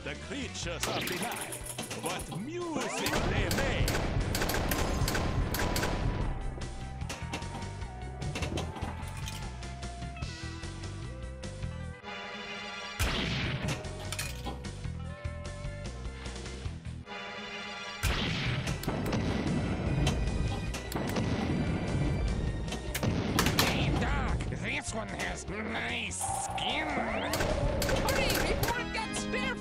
the creatures of the night. What music they make! Hey, Doc, this one has nice skin. Hurry, before it gets stiff!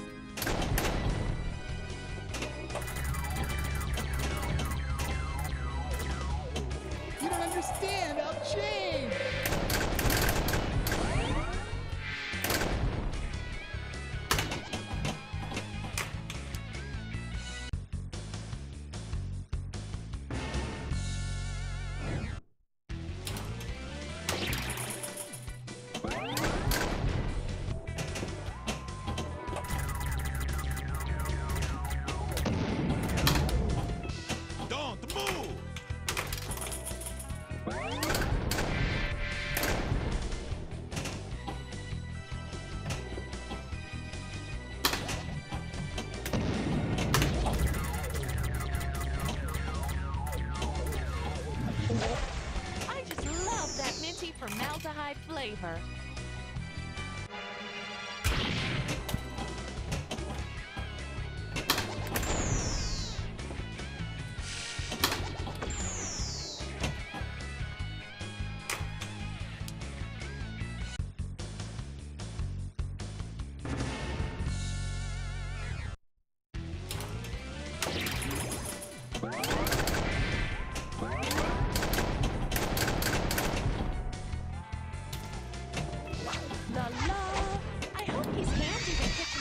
You don't understand. I'll change. Don't move! I just love that minty formaldehyde flavor. La la! I hope he's handy to pick